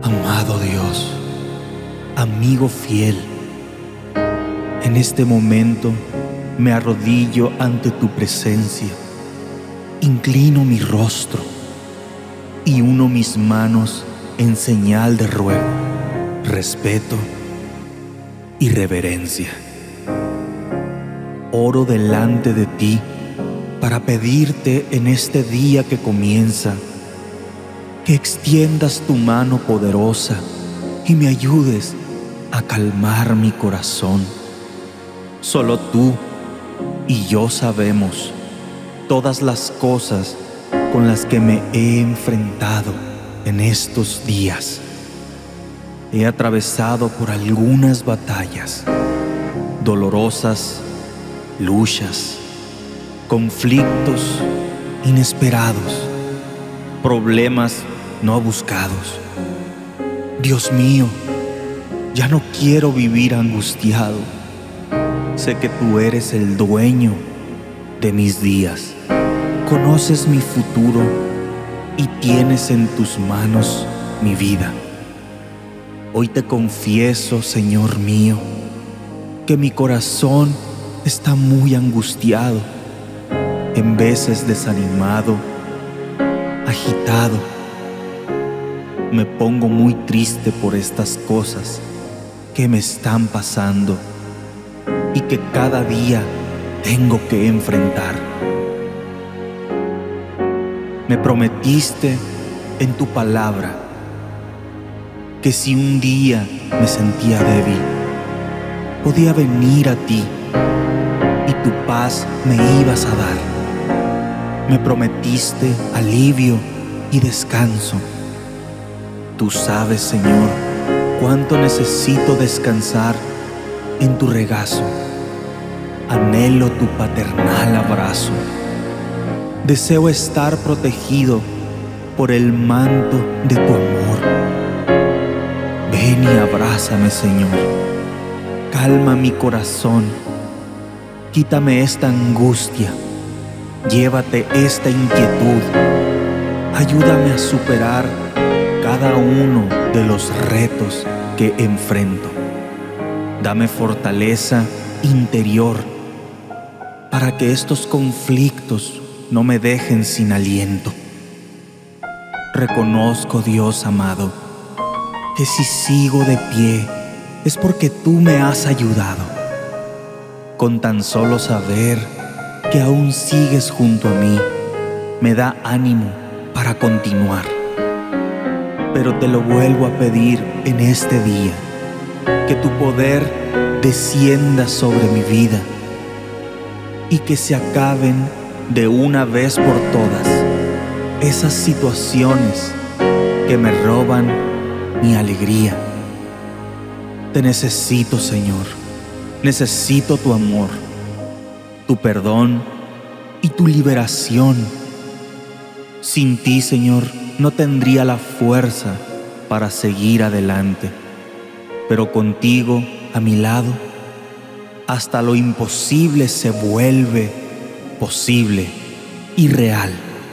Amado Dios, amigo fiel, en este momento me arrodillo ante tu presencia, inclino mi rostro y uno mis manos en señal de ruego, respeto y reverencia. Oro delante de ti para pedirte en este día que comienza que extiendas tu mano poderosa y me ayudes a calmar mi corazón. Solo tú y yo sabemos todas las cosas con las que me he enfrentado en estos días. He atravesado por algunas batallas dolorosas, luchas, conflictos inesperados, problemas no buscados. Dios mío, ya no quiero vivir angustiado. Sé que tú eres el dueño de mis días. Conoces mi futuro y tienes en tus manos mi vida. Hoy te confieso, Señor mío, que mi corazón está muy angustiado, en veces desanimado, agitado. Me pongo muy triste por estas cosas que me están pasando y que cada día tengo que enfrentar. Me prometiste en tu palabra que si un día me sentía débil, podía venir a ti y tu paz me ibas a dar. Me prometiste alivio y descanso. Tú sabes, Señor, cuánto necesito descansar en tu regazo. Anhelo tu paternal abrazo. Deseo estar protegido por el manto de tu amor. Ven y abrázame, Señor. Calma mi corazón. Quítame esta angustia. Llévate esta inquietud. Ayúdame a superar cada uno de los retos que enfrento. Dame fortaleza interior para que estos conflictos no me dejen sin aliento. Reconozco, Dios amado, que si sigo de pie es porque tú me has ayudado. Con tan solo saber que aún sigues junto a mí, me da ánimo para continuar. Pero te lo vuelvo a pedir en este día, que tu poder descienda sobre mi vida y que se acaben de una vez por todas esas situaciones que me roban mi alegría. Te necesito, Señor. Necesito tu amor, tu perdón y tu liberación. Sin ti, Señor, no tendría la fuerza para seguir adelante. Pero contigo a mi lado, hasta lo imposible se vuelve posible y real.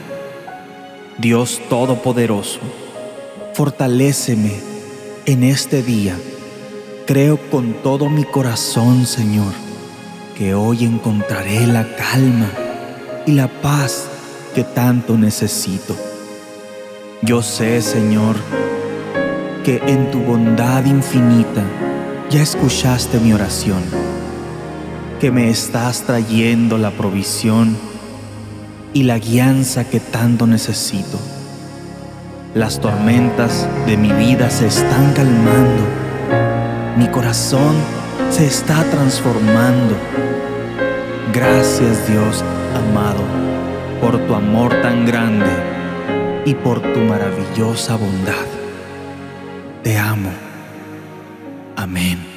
Dios Todopoderoso, fortaléceme en este día. Creo con todo mi corazón, Señor, que hoy encontraré la calma y la paz que tanto necesito. Yo sé, Señor, que en tu bondad infinita ya escuchaste mi oración, que me estás trayendo la provisión y la guianza que tanto necesito. Las tormentas de mi vida se están calmando. Mi corazón se está transformando. Gracias, Dios amado, por tu amor tan grande y por tu maravillosa bondad. Te amo. Amén.